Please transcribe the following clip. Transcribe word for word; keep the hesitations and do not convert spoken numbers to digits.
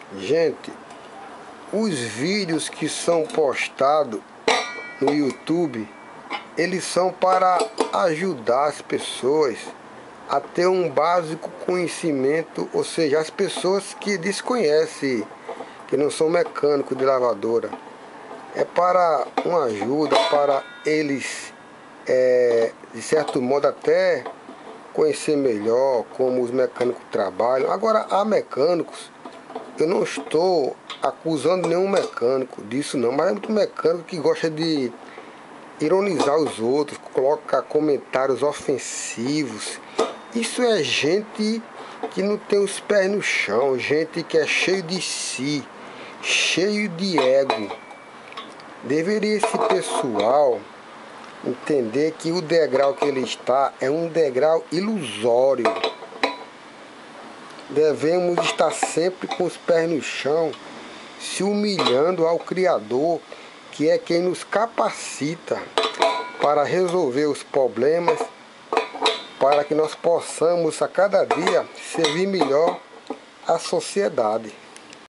Gente, os vídeos que são postados no YouTube, eles são para ajudar as pessoas a ter um básico conhecimento, ou seja, as pessoas que desconhecem, que não são mecânicos de lavadora. É para uma ajuda, para eles, é, de certo modo, até conhecer melhor como os mecânicos trabalham. Agora, há mecânicos, eu não estou acusando nenhum mecânico disso não, mas é muito mecânico que gosta de ironizar os outros, colocar comentários ofensivos. Isso é gente que não tem os pés no chão, gente que é cheio de si, cheio de ego. Deveria esse pessoal entender que o degrau que ele está é um degrau ilusório. Devemos estar sempre com os pés no chão, se humilhando ao Criador, que é quem nos capacita para resolver os problemas, para que nós possamos a cada dia servir melhor à sociedade.